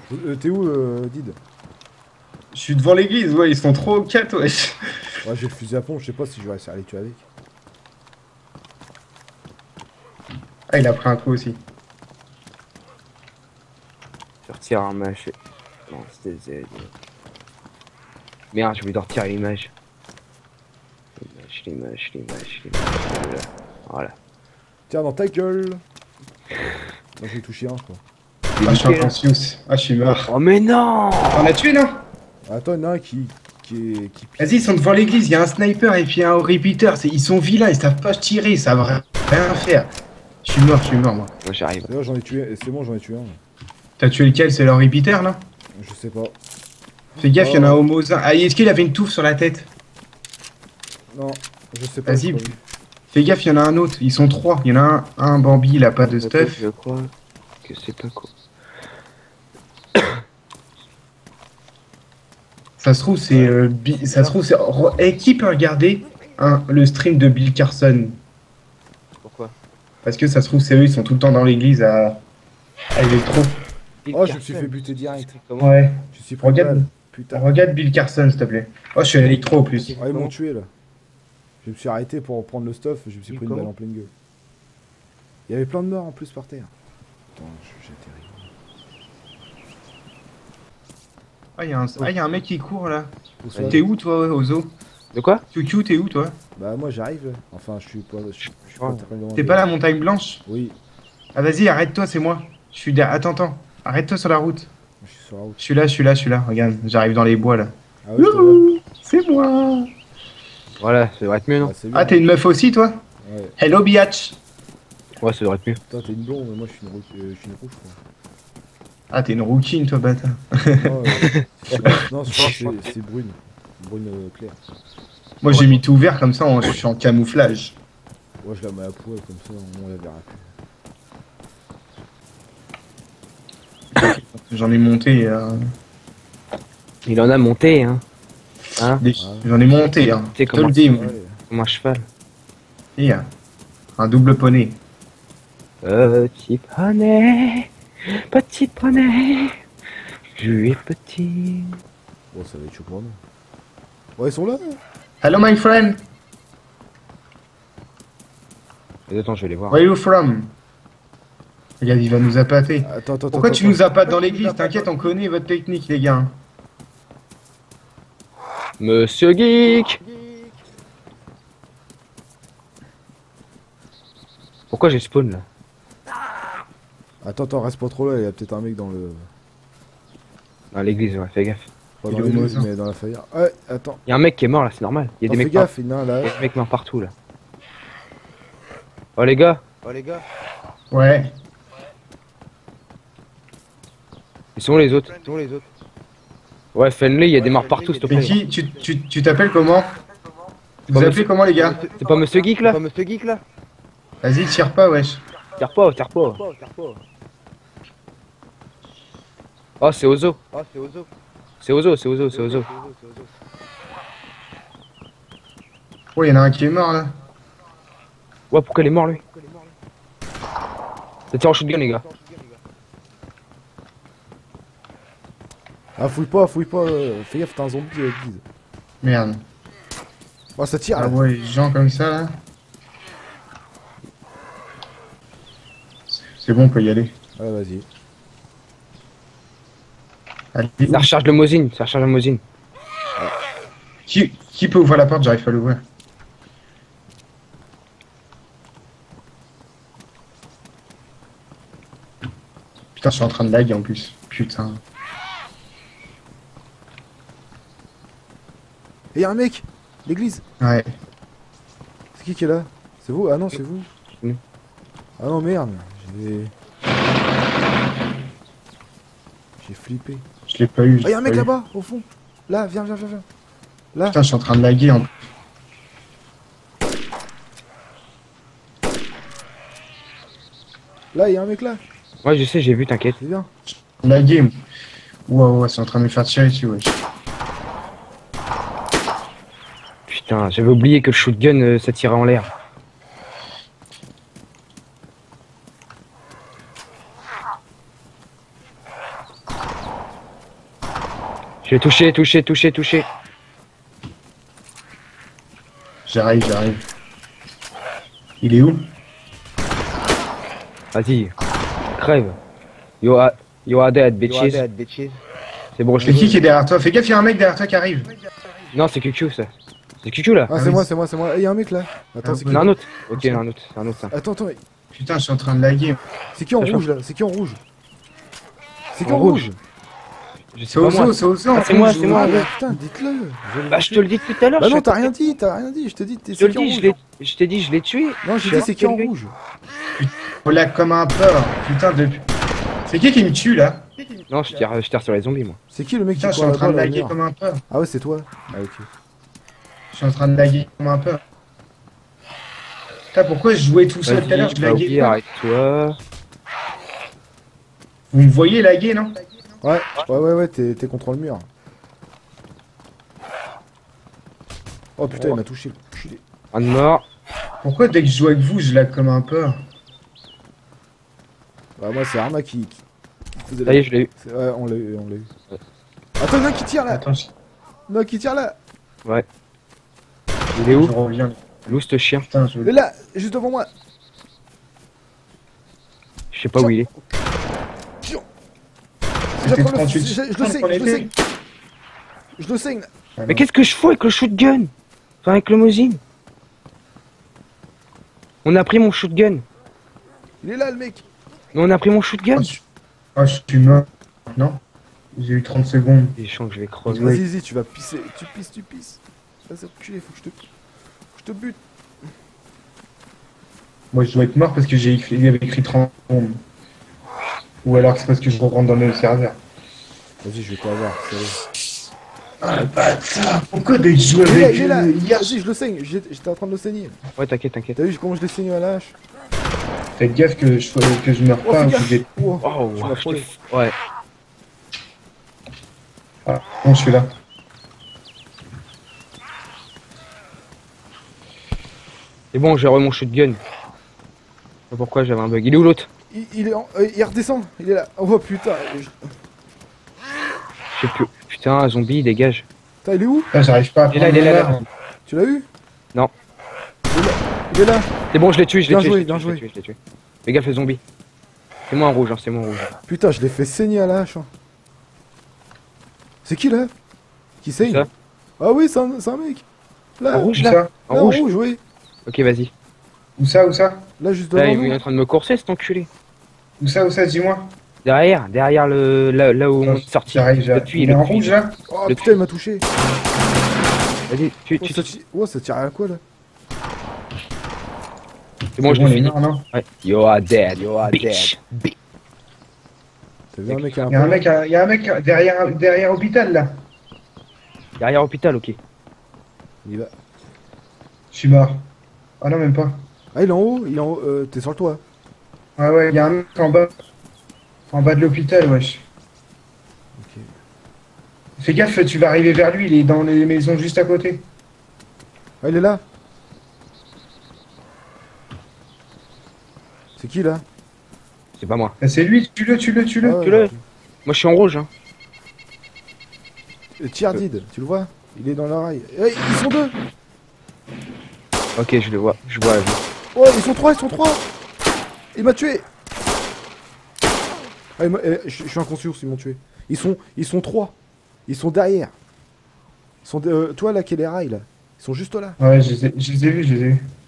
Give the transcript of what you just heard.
T'es où, Did? Je suis devant l'église, ouais, ils sont trop 4, wesh. Ouais, j'ai le fusil à pompe, je sais pas si je vais réussir à les tuer avec. Ah, il a pris un coup aussi. Je retire un match. Non, c'était Z. Merde, je voulais retirer l'image. L'image. Voilà. Voilà. Tiens, dans ta gueule! Moi, j'ai touché un, quoi. Ah, je suis inconscious. Ah, je suis mort. Oh, mais non! On a tué, non? Attends, il y en a un qui Vas-y, ils sont devant l'église, il y a un sniper et puis un repeater. Ils sont vilains, ils savent pas tirer, ils savent rien faire. Je suis mort, moi. Moi, j'arrive. D'ailleurs, j'en ai tué, c'est bon, j'en ai tué un. T'as tué lequel? C'est leur repeater, là? Je sais pas. Fais gaffe, il y en a un Oh, homosin. Ah, est-ce qu'il avait une touffe sur la tête? non, je sais pas. Vas-y, j'ai pas vu. fais gaffe, il y en a un autre. Ils sont trois. Il y en a un Bambi, il a pas de stuff. Je crois que c'est pas quoi. Ça se trouve, c'est. Ça se trouve, c'est. Et qui peut regarder le stream de Bill Carson? Pourquoi? Parce que ça se trouve, c'est eux, ils sont tout le temps dans l'église à électro. Oh, je me suis fait buter direct. Comment? Ouais. Je suis pris une Regarde, balle. Putain. regarde Bill Carson, s'il te plaît. Oh, je suis à électro en plus. Ah, ils m'ont tué là. Je me suis arrêté pour prendre le stuff, je me suis pris une balle en pleine gueule. Il y avait plein de morts en plus par terre. Attends, j'ai terrible. Ah, y a un mec qui court là. Où ça? T'es où toi, Ozo? De quoi? QQ, t'es où toi? Bah, moi j'arrive là. Enfin, je suis pas. Je suis pas très loin. T'es pas à la montagne blanche? Oui, Ah, vas-y, arrête-toi, c'est moi. Je suis derrière. Attends. Arrête-toi sur la route. je suis sur la route. Je suis là. Regarde, j'arrive dans les bois là. Ah ouais, je te vois. Youhou, c'est moi. Voilà, ça devrait être mieux, non? Ah, c'est bien. Ah, t'es une meuf aussi, toi? Ouais. Hello, biatch. Ouais, ça devrait être mieux. Toi, t'es une blonde, mais moi je suis une rouge, quoi. Ah, t'es une rouquine, toi, bâtard. Non, non, c'est brune. Brune claire. Moi, j'ai mis tout vert comme ça, je suis en camouflage. Moi, je la mets à poil comme ça, on la verra plus. J'en ai monté. Il en a monté, hein. Hein? J'en ai monté, hein. Tu sais Je te comment- le dis, moi. Ouais. Comme un cheval. Et, un double poney. Petit poney, je suis petit. Bon, ça va être chaud pour nous. Ouais, ils sont là. Hello, my friend. Attends, je vais les voir. Where you from? Regarde, il va nous appâter. Attends. Pourquoi tu nous appâtes dans l'église? T'inquiète, on connaît votre technique, les gars. Monsieur Geek. Pourquoi j'ai spawn là? Attends, reste pas trop là, il y a peut-être un mec dans le. Dans l'église, ouais, fais gaffe. Pas Il dans est au l'église, Mosin. mais dans la faillite. Ouais, attends. Il y a un mec qui est mort là, c'est normal. Il y a des Fais mecs gaffe, il y en a un là. Il y a des mecs morts partout là. Oh les gars, Ouais. ils sont où les autres? Ouais, Fenley, il y a des morts partout s'il te Mais plaît. qui, tu t'appelles comment? Vous Pas appelez comment, les gars? C'est pas Monsieur Geek là? Vas-y, tire pas, wesh. Tire pas. Oh, c'est Ozo. C'est Ozo. Oh, y'en a un qui est mort, là. Ouais, pourquoi il est mort lui? Ça tire en shotgun les gars. Ah, fouille pas, fais gaffe, t'as un zombie guide. Merde. Oh, ça tire Ah là. ouais, les gens comme ça, là. C'est bon, on peut y aller. Ouais, vas-y. Allez. Ça recharge le Mosin, Qui peut ouvrir la porte? J'arrive pas à l'ouvrir. Putain, je suis en train de lag en plus. Putain. Et y'a un mec. L'église. Ouais. C'est qui est là? C'est vous? Ah non, c'est vous. Oui. Ah non, merde. J'ai flippé. Je l'ai pas eu. Ah, y'a un mec là-bas, au fond. Là, viens. Là. Putain, je suis en train de laguer en plus. Là, y'a un mec là. Ouais, je sais, j'ai vu, t'inquiète. C'est bien. Laguer. Ouais, c'est en train de me faire tirer dessus, wesh. Putain, j'avais oublié que le shotgun ça tirait en l'air. Je l'ai touché, touché, touché, touché. J'arrive, j'arrive. Il est où? Vas-y. Crève. You are dead, bitches. C'est bon, je C'est l'ai. qui est derrière toi? Fais gaffe, il y a un mec derrière toi qui arrive. Non, c'est QQ ça. C'est QQ là. Ah, Ah c'est oui, moi, c'est- c'est moi, c'est moi. Il y a un mec là. Attends, Ah, c'est oui. qui? Non, un autre. Ok, un autre. C'est un autre ça. Attends, attends. Putain, je suis en train de laguer. C'est qui en Attends. rouge là? C'est qui en rouge? C'est qui En en rouge? Je sais C'est pas moi. Ozo, c'est Ozo. Ah, c'est moi, c'est moi. Ah, ouais. bah, putain, dites-le. Bah, je te le dis depuis tout à l'heure. Bah je non, sais t'as pas. rien dit, t'as rien dit. Je te dis, Je te c'est le qui en dis, rouge? je t'ai dit, je l'ai tué. Non, j'ai dit, c'est qui en rouge? On lag comme un porc. Putain de. C'est qui me tue là? Non, je tire sur les zombies moi. C'est qui le mec qui Putain, je suis court en train de là-bas, là, laguer merde? comme un porc. Ah ouais, c'est toi. Ah ok. Je suis en train de laguer comme un porc. Putain, pourquoi je jouais tout seul tout à l'heure? Vas-y, Je bah, laguais ok, pas. arrête-toi. Vous me voyez laguer, non? Ouais, t'es contre le mur. Oh putain, il m'a touché. Enculé. Un de mort. Pourquoi dès que je joue avec vous, je lag comme un porc? Bah moi, c'est Arma qui faisait Ça y est, je l'ai eu. Ouais, on l'a eu, on l'a eu. Attends, il y en a un qui tire là. Attends, je Non, qui tire là. Il est où? reviens. Où ce chien? Putain, je Il est là, juste devant moi. Je sais pas où il est. C'était J'apprends le- 38. je le saigne, je le saigne. Je le saigne. Mais qu'est-ce que je fous avec le shotgun? Enfin, avec le Mosin. On a pris mon shotgun. Il est là, le mec. Mais on a pris mon shotgun. Oh, je suis mort. Non? J'ai eu 30 secondes. Et je sens que je vais crever. Vas-y, vas-y, tu vas pisser. Tu pisses. Vas-y, reculé, faut que je te bute. Moi, je dois être mort parce que il avait écrit 30 secondes. Ou alors c'est parce que je rentre dans le serveur. Vas-y, je vais t'avoir. Ah, bâtard! Pourquoi dès que je joue Il est là, avec il est là. hier, Vas-y, je le saigne. J'étais en train de le saigner. Ouais, t'inquiète, t'inquiète. T'as vu comment je l'ai saigné à la hache? faites gaffe que je meurs Oh, pas. fais ou gaffe. que j'ai- Oh, Oh, tu m'as frôlé. Ouais. Ah, bon, je suis là. C'est bon, j'ai re mon shotgun. Je sais pas pourquoi j'avais un bug. Il est où l'autre? Il est il redescend. Il est là. Oh putain. Je sais plus. Putain, un zombie, dégage. Putain, il est où? Là, j'arrive pas à Il est là, prendre il est là, mon arme. Tu l'as eu? Non. Il est là. C'est bon, je l'ai tué, je l'ai Bien tué. joué, je l'ai bien tué, je l'ai joué. tué, je l'ai tué. Fais gaffe, les zombies. C'est moi en rouge, hein, c'est moi en rouge. Putain, je l'ai fait saigner à la hache. Hein. C'est qui là? Qui saigne? ça Ah oui, c'est un mec. Là, En rouge Où là? ça? En là, rouge? oui. Ok, vas-y. Où ça? Où ça? Là, juste Là, devant il est nous. en train de me courser, cet enculé. Où ça? Dis-moi. Derrière là où on est sorti. J'arrive, j'arrive. Depuis, Il est en depuis. rouge là? Oh Le putain, il m'a touché. Vas-y, Oh, ça tire à quoi là? C'est bon, je l'ai il est fini. mort, non? Ouais. You are dead, bitch. T'as vu un mec à un Il y a un mec derrière hôpital là. Derrière hôpital, ok. Il y va. Je suis mort. Ah non, même pas. Ah, il est en haut, t'es sur le toit. Ah ouais, il y a un mec en bas. En bas de l'hôpital, wesh. Ok. Fais gaffe, tu vas arriver vers lui, il est dans les maisons juste à côté. Ah, il est là. C'est qui là? C'est pas moi. Ah, c'est lui, tue-le. Ah, ouais, Tu le- ok. Moi, je suis en rouge, hein. Tiardid, tu le vois? Il est dans la rail. Eh, ils sont deux! Ok, je le vois. Je vois. Oh, ils sont trois! Il m'a tué! Ah, je suis inconscient s'ils m'ont tué. Ils sont trois. Ils sont derrière. Ils sont toi là qui est les rails là. Ils sont juste là. Ouais, je les ai vus.